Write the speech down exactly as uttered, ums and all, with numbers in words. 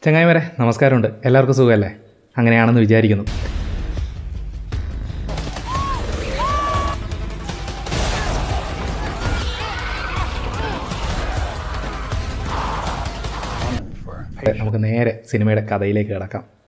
ചങ്ങായിമാരെ നമസ്കാരമുണ്ട്. എല്ലാവർക്കും സുഖമല്ലേ? അങ്ങനെയാണെന്ന് വിചാരിക്കുന്നു. നമുക്ക് നേരെ സിനിമയുടെ കഥയിലേക്ക് കിടക്കാം.